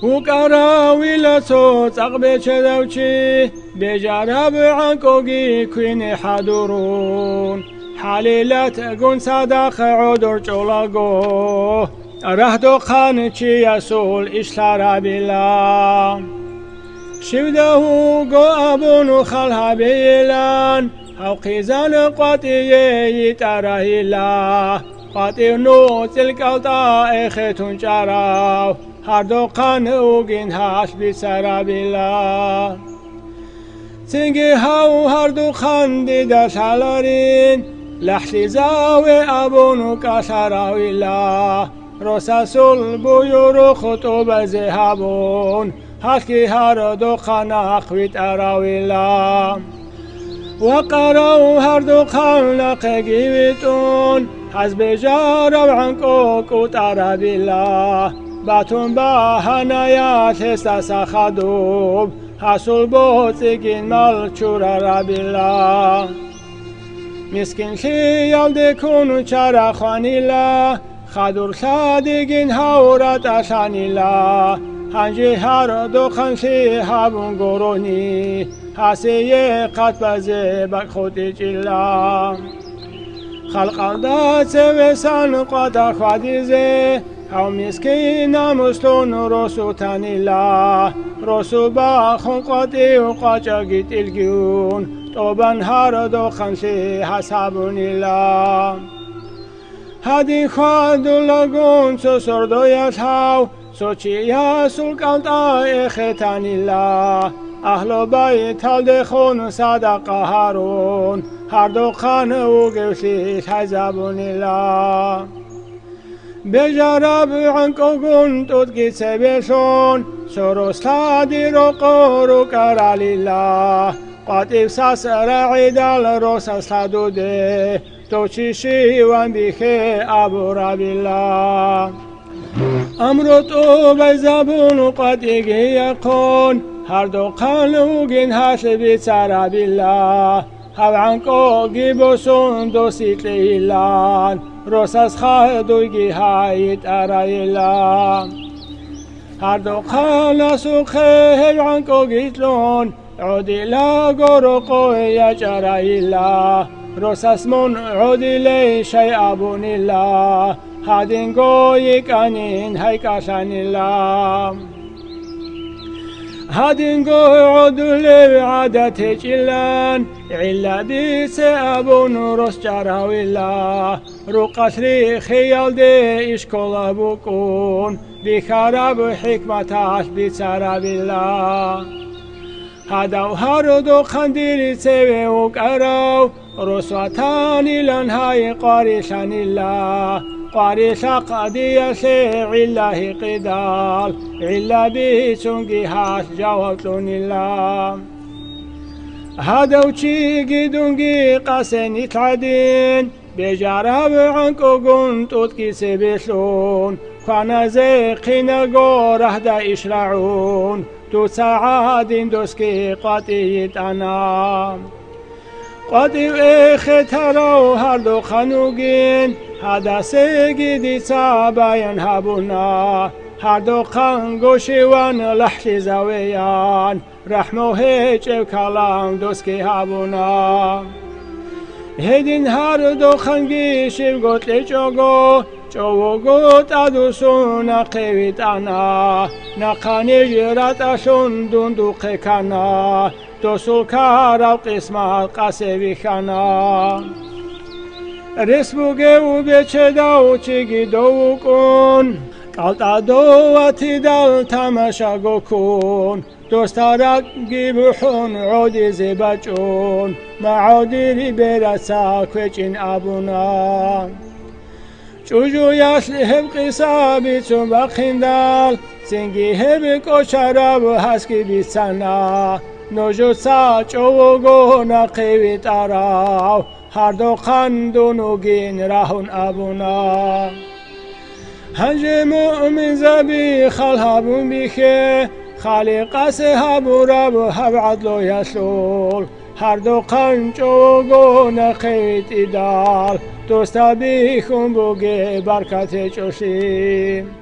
وكراوي لصوت أقبل شدوشي بجرب عنكوغي كوين حضورون حليلة تكون صدق عدور جولاغو رهدو خانشي يسول إشلار بلا شوده قو أبون خلها بيلان أو قيزان قطي يترهيلا قطي نو تلك الطائخة جراو هردو قانوغين هاش بسرابيلا سنجي هاو هردو خاندي داشالارين لحشي زاوي أبونو كاشاراويلا رساسول بيورو خطوب زهابون هاشكي هردو خاناخويت أراويلا وقراو هردو خاناقي جيويتون حزب جارب عنكو كوت أرابيلا باتون با هنایات هستا خدوب حصول بوتگین مال چورا رابیلا مسکین خیال دکون چرا خانیلا خدور خادگین هاورات اشانیلا هنجی هر دو خنشی هبون گرونی حسی قط بزه بک خودی جلا خلق الدا سویسان قد خودیزه او مسكين مسلون رسو تانيلا رسو باخون قدي وقاجاقيت الجيون طوبان هاردو خنشي حسابونيلا هادي خادو لغون سو سردو يشهاو سو چيا سلقان طائخ تانيلا أهل بيت هالدخون صدق هارون هردو خانو قوشيش حزابونيلا بجرب عنكوغون تدقي سبيشون سروس لادي روكورو كراليلا قاتب ساسر عيدال روساس لادودي توشيشي وان بيخي أبو رابيلا أمرتو بزابون قديقي يقون هردو قانوغين هاشبي سرابيلا هاو عنكوغي بوسون دوسيت ليلان روساس خادوگی هایت ارایلا هر دو خالصو خیل عنکو گیتلون عدیلا گورو قوی جرایلا روساس من عدیلی شی ابونیلا هادین گوی کنین هی کشانیلا هادين قو عدل عادت جلان علا بيس أبون رس جراويلا رو قصري خيال دي إشكول أبوكون بخراب حكمتاش بسرابيلا هادو هاردو خنديري سوي وكراو رسوتاني لنهاي قارشان الله قارش قدية عله قدال علا بيسونجي هاش جوابتون الله هادو تشيجي دونجي قاسني تعدين بجرب عنكو قنت اتكي سبيشون كان زيقنا قوره دا إشرعون تو سعادين دوسكي قاتيت أنا قدي اختراو هردو خنوگين هذا سيجدي سابين هبونا هردو خنگوشيوان لحشي زويان رحمو هيج كلام دوسكي هبونا هدين هردو خنگيشي قوت لجوگو جوگوت ادوسونا قويت انا نقاني جرات اشون دوندوق كنا دوسو كارو قسمات قاسي خنا رسبوگه و بچداو چگی دو کن قلتا دوتی دل تماشا گو کن دوستارک گیبحون عودی زبچون معادیری برسا کوچین ابونا چوجو یاشلی هم قصابی چون بخیندال سنگی هم کوچراب هسکی بیسنا نوجو سا چوگو نقیوی تراو هر دو خندونوگین راهون ابونا هنج مؤمن زبی خالهابون بیخه خالق سهابو رب هب عدلو یسول هر دو قنچوگو نقیت ایدال دوستا بیخون بوگه برکت چوشیم